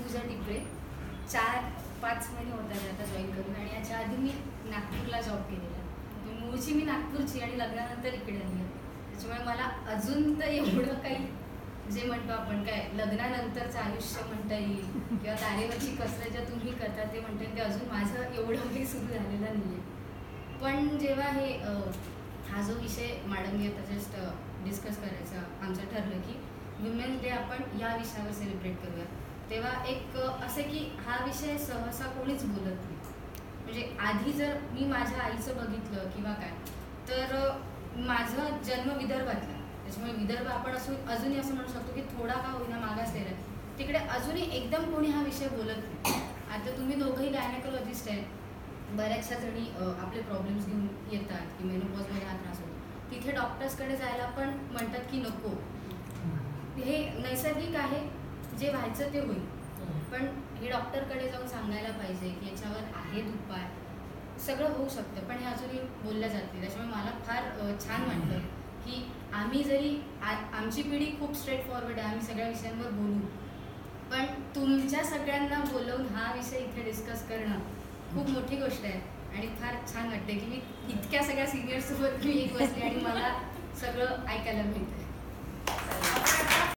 पूजा टिपरे. 4-5 महिने होत आहेत आता जॉईन करून. आणि याच्या आधी मी नागपूरला जॉब केलेला. मूळची मी नागपूरची आणि लग्नानंतर इकडे आली. त्याच्यामुळे मला अजून तर एवढं काही जे म्हणतो आपण काय लग्नानंतरचं आयुष्य म्हणता येईल किंवा तारेवरची कसरत ज्या तुम्ही करता ते म्हणता येईल, ते अजून माझं एवढं काही सुरू झालेलं नाही आहे. पण जेव्हा हे हा जो विषय मॅडमने आता जस्ट डिस्कस करायचा आमचं ठरलं की वुमेन्स डे आपण या विषयावर सेलिब्रेट करूया, तेव्हा एक असं की हा विषय सहसा कोणीच बोलत नाही. म्हणजे आधी जर मी माझ्या आईचं बघितलं किंवा काय, तर माझा जन्म विदर्भातला, त्याच्यामुळे विदर्भ आपण अजूनही असं म्हणू शकतो की थोडा का होईना मागासलेला आहे. तिकडे अजूनही एकदम कोणी हा विषय बोलत नाही. आता तुम्ही दोघंही गायनेकोलॉजिस्ट आहेत, बऱ्याचशा जणी आपले प्रॉब्लेम्स घेऊन येतात की मेनोपॉजमध्ये हा त्रास होतो. तिथे डॉक्टर्सकडे जायला पण म्हणतात की नको, हे नैसर्गिक आहे, जे व्हायचं ते होईल. पण हे डॉक्टरकडे जाऊन सांगायला पाहिजे की याच्यावर आहेत उपाय, सगळं होऊ शकतं, पण हे अजूनही बोलल्या जाते. त्याच्यामुळे मला फार छान वाटलं की आम्ही जरी आमची पिढी खूप स्ट्रेट फॉरवर्ड आहे, आम्ही सगळ्या विषयांवर बोलू, पण तुमच्या सगळ्यांना बोलवून हा विषय इथे डिस्कस करणं खूप मोठी गोष्ट आहे. आणि फार छान वाटते की मी इतक्या सगळ्या सिनियर्ससोबत मी एक बसले आणि मला सगळं ऐकायला मिळतं.